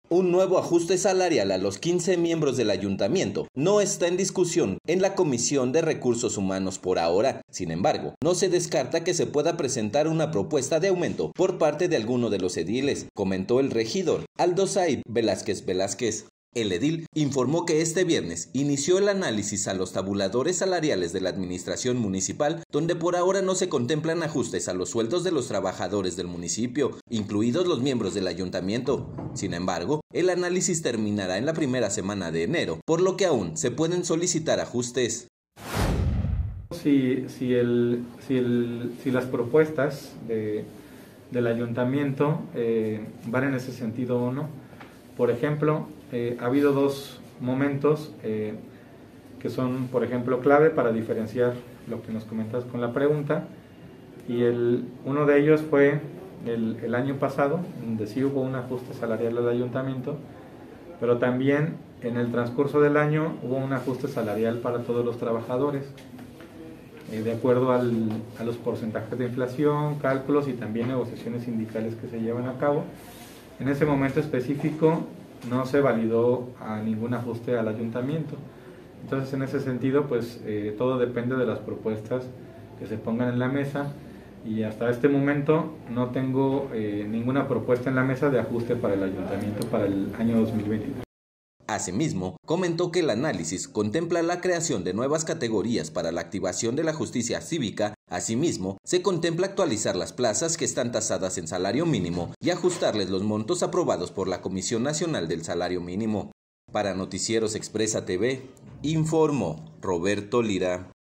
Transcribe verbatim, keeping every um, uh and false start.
Un nuevo ajuste salarial a los quince miembros del ayuntamiento no está en discusión en la Comisión de Recursos Humanos por ahora. Sin embargo, no se descarta que se pueda presentar una propuesta de aumento por parte de alguno de los ediles, comentó el regidor Aldo Saib Velázquez Velázquez. El edil informó que este viernes inició el análisis a los tabuladores salariales de la administración municipal, donde por ahora no se contemplan ajustes a los sueldos de los trabajadores del municipio, incluidos los miembros del ayuntamiento. Sin embargo, el análisis terminará en la primera semana de enero, por lo que aún se pueden solicitar ajustes. Si, si, el, si, el, si las propuestas de, del ayuntamiento eh, van en ese sentido o no. Por ejemplo, eh, ha habido dos momentos eh, que son, por ejemplo, clave para diferenciar lo que nos comentas con la pregunta, y el, uno de ellos fue el, el año pasado, donde sí hubo un ajuste salarial al ayuntamiento, pero también en el transcurso del año hubo un ajuste salarial para todos los trabajadores, eh, de acuerdo al, a los porcentajes de inflación, cálculos y también negociaciones sindicales que se llevan a cabo. En ese momento específico no se validó a ningún ajuste al ayuntamiento. Entonces, en ese sentido, pues eh, todo depende de las propuestas que se pongan en la mesa, y hasta este momento no tengo eh, ninguna propuesta en la mesa de ajuste para el ayuntamiento para el año dos mil veintidós. Asimismo, comentó que el análisis contempla la creación de nuevas categorías para la activación de la justicia cívica. Asimismo, se contempla actualizar las plazas que están tasadas en salario mínimo y ajustarles los montos aprobados por la Comisión Nacional del Salario Mínimo. Para Noticieros Expresa T V, informó Roberto Lira.